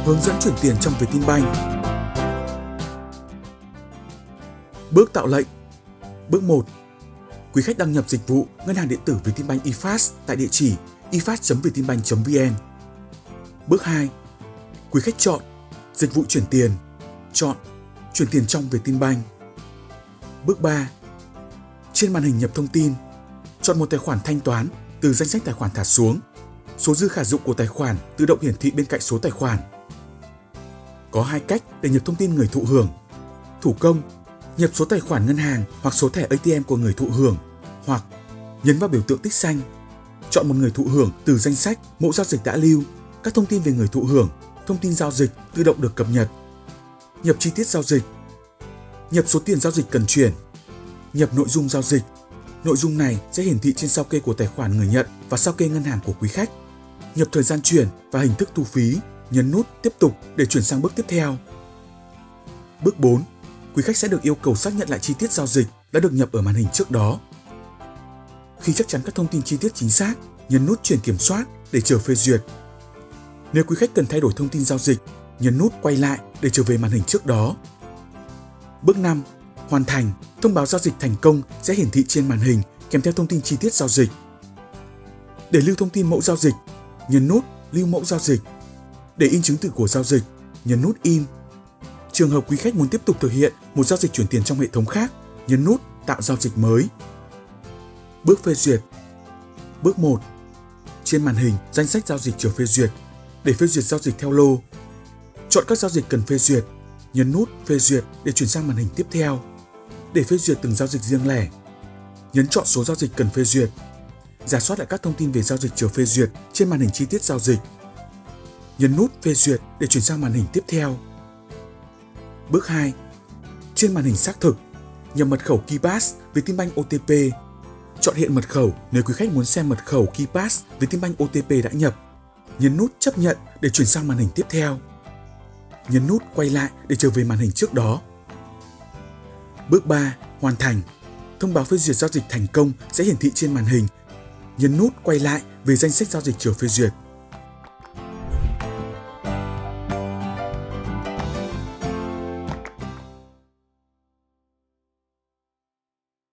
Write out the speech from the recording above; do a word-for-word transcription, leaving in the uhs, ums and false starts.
Hướng dẫn chuyển tiền trong Vietinbank. Bước tạo lệnh. Bước một. Quý khách đăng nhập dịch vụ ngân hàng điện tử Vietinbank eFast tại địa chỉ efast chấm vietinbank chấm vn. Bước hai. Quý khách chọn dịch vụ chuyển tiền, chọn chuyển tiền trong Vietinbank. Bước ba. Trên màn hình nhập thông tin, chọn một tài khoản thanh toán từ danh sách tài khoản thả xuống. Số dư khả dụng của tài khoản tự động hiển thị bên cạnh số tài khoản. Có hai cách để nhập thông tin người thụ hưởng. Thủ công, nhập số tài khoản ngân hàng hoặc số thẻ a tê em của người thụ hưởng, hoặc nhấn vào biểu tượng tích xanh, chọn một người thụ hưởng từ danh sách mẫu giao dịch đã lưu. Các thông tin về người thụ hưởng, thông tin giao dịch tự động được cập nhật. Nhập chi tiết giao dịch, nhập số tiền giao dịch cần chuyển, nhập nội dung giao dịch. Nội dung này sẽ hiển thị trên sao kê của tài khoản người nhận và sao kê ngân hàng của quý khách. Nhập thời gian chuyển và hình thức thu phí, nhấn nút tiếp tục để chuyển sang bước tiếp theo. Bước bốn. Quý khách sẽ được yêu cầu xác nhận lại chi tiết giao dịch đã được nhập ở màn hình trước đó. Khi chắc chắn các thông tin chi tiết chính xác, nhấn nút chuyển kiểm soát để chờ phê duyệt. Nếu quý khách cần thay đổi thông tin giao dịch, nhấn nút quay lại để trở về màn hình trước đó. Bước năm. Hoàn thành. Thông báo giao dịch thành công sẽ hiển thị trên màn hình kèm theo thông tin chi tiết giao dịch. Để lưu thông tin mẫu giao dịch, nhấn nút lưu mẫu giao dịch. Để in chứng từ của giao dịch, nhấn nút in. Trường hợp quý khách muốn tiếp tục thực hiện một giao dịch chuyển tiền trong hệ thống khác, nhấn nút tạo giao dịch mới. Bước phê duyệt. Bước một. Trên màn hình danh sách giao dịch chờ phê duyệt. Để phê duyệt giao dịch theo lô, chọn các giao dịch cần phê duyệt, nhấn nút phê duyệt để chuyển sang màn hình tiếp theo. Để phê duyệt từng giao dịch riêng lẻ, nhấn chọn số giao dịch cần phê duyệt. Rà soát lại các thông tin về giao dịch chờ phê duyệt trên màn hình chi tiết giao dịch. Nhấn nút phê duyệt để chuyển sang màn hình tiếp theo. Bước hai. Trên màn hình xác thực, nhập mật khẩu KeyPass Vietinbank ô tê pê. Chọn hiện mật khẩu nếu quý khách muốn xem mật khẩu KeyPass Vietinbank ô tê pê đã nhập. Nhấn nút chấp nhận để chuyển sang màn hình tiếp theo. Nhấn nút quay lại để trở về màn hình trước đó. Bước ba. Hoàn thành. Thông báo phê duyệt giao dịch thành công sẽ hiển thị trên màn hình. Nhấn nút quay lại về danh sách giao dịch chờ phê duyệt.